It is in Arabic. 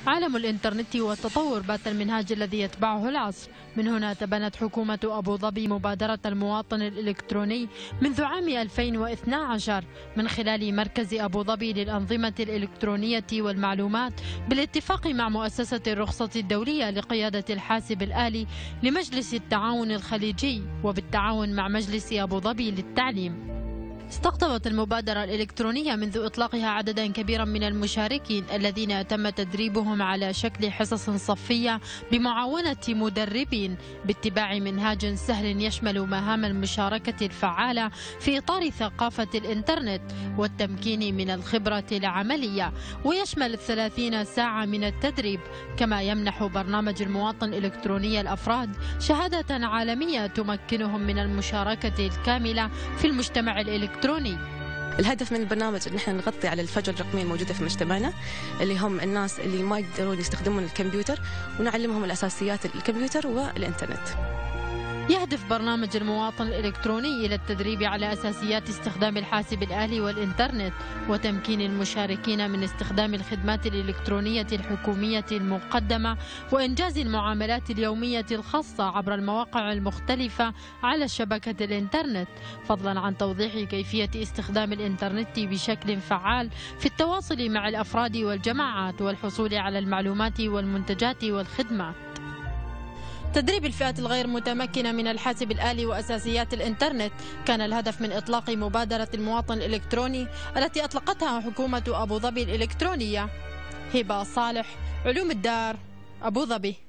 عالم الإنترنت والتطور بات المنهاج الذي يتبعه العصر. من هنا تبنت حكومة أبو ظبي مبادرة المواطن الإلكتروني منذ عام 2012 من خلال مركز أبو ظبي للأنظمة الإلكترونية والمعلومات، بالاتفاق مع مؤسسة الرخصة الدولية لقيادة الحاسب الآلي لمجلس التعاون الخليجي، وبالتعاون مع مجلس أبو ظبي للتعليم. استقطبت المبادرة الإلكترونية منذ إطلاقها عددا كبيرا من المشاركين الذين تم تدريبهم على شكل حصص صفية بمعاونة مدربين باتباع منهاج سهل يشمل مهام المشاركة الفعالة في إطار ثقافة الإنترنت والتمكين من الخبرة العملية، ويشمل 30 ساعة من التدريب. كما يمنح برنامج المواطن الإلكتروني الأفراد شهادة عالمية تمكنهم من المشاركة الكاملة في المجتمع الإلكتروني. الهدف من البرنامج ان احنا نغطي على الفجوه الرقميه الموجوده في مجتمعنا، اللي هم الناس اللي ما يقدرون يستخدمون الكمبيوتر، ونعلمهم الاساسيات الكمبيوتر والانترنت. يهدف برنامج المواطن الإلكتروني إلى التدريب على أساسيات استخدام الحاسب الآلي والإنترنت، وتمكين المشاركين من استخدام الخدمات الإلكترونية الحكومية المقدمة، وإنجاز المعاملات اليومية الخاصة عبر المواقع المختلفة على شبكة الإنترنت، فضلا عن توضيح كيفية استخدام الإنترنت بشكل فعال في التواصل مع الأفراد والجماعات والحصول على المعلومات والمنتجات والخدمات. تدريب الفئات الغير متمكنة من الحاسب الآلي وأساسيات الإنترنت كان الهدف من إطلاق مبادرة المواطن الإلكتروني التي أطلقتها حكومة أبو ظبي الإلكترونية. هبة صالح، علوم الدار، أبو ظبي.